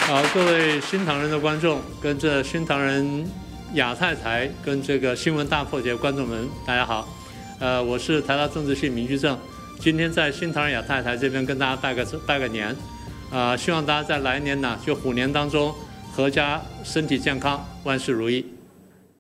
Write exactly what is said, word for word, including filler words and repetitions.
好，各位新唐人的观众，跟这新唐人亚太台跟这个新闻大破解观众们，大家好。呃，我是台大政治系明居正，今天在新唐人亚太台这边跟大家拜个拜个年。啊、呃，希望大家在来年呢，就虎年当中，阖家身体健康，万事如意。